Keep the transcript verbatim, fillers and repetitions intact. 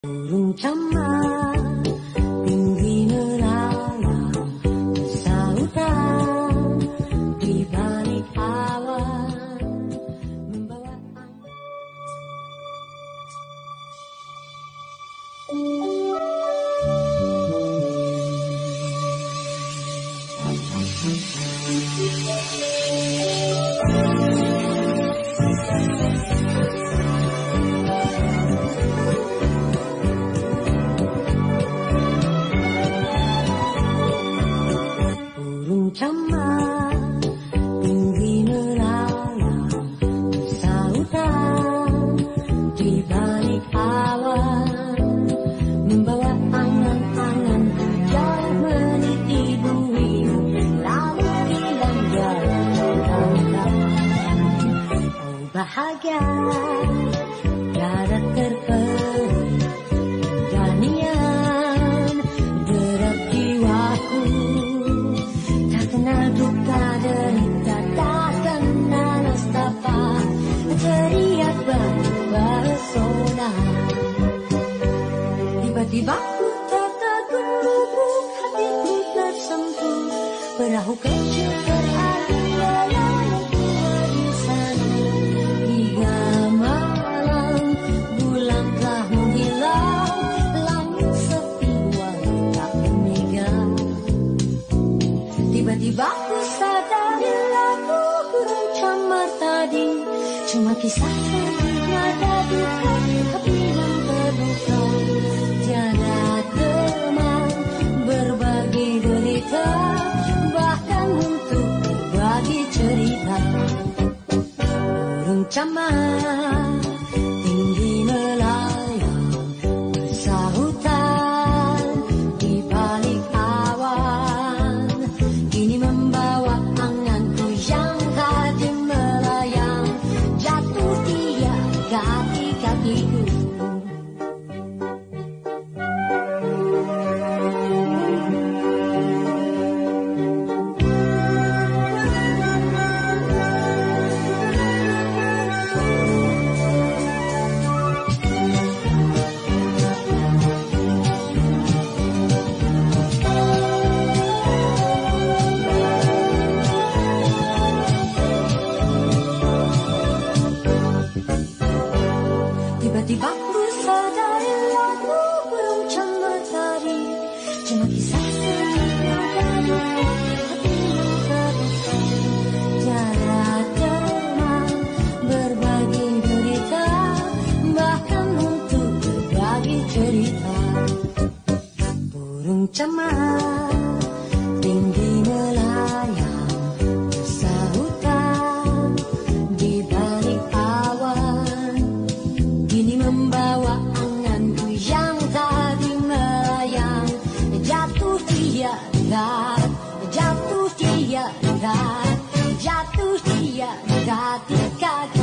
Burung camar tinggi melayang bersahutan di balik awan membawa camar tinggi melayang bersahutan di balik awan membawa angan-angan jauh meniti bumi lalu hilang dalam oh bahagia darat terperi danian derap jiwaku duka derita tak kenal nestapa teriak bersona tiba-tiba ku tertegun hatiku tersentuh perahu kecil beralih melayang di sana hingga malam bulan telah menghilang langit sepi wanita memegang tiba-tiba ku sadar lagu burung camar tadi cuma kisah nada duka hati yang terluka tiada teman berbagi derita bahkan untuk berbagi cerita burung camar tinggi melayang bersahutan di balik awan kini membawa anganku yang tadi melayang jatuh di kaki-kakiku tiba-tiba ku sadari lagu burung camar tadi cuma kisah sederhana hati yang terluka tiada teman berbagi derita bahkan untuk berbagi cerita burung camar tinggi melayang bersahutan di balik awan kini membawa anganku yang tadi melayang jatuh tiada jatuh tiada jatuh tiada di kaki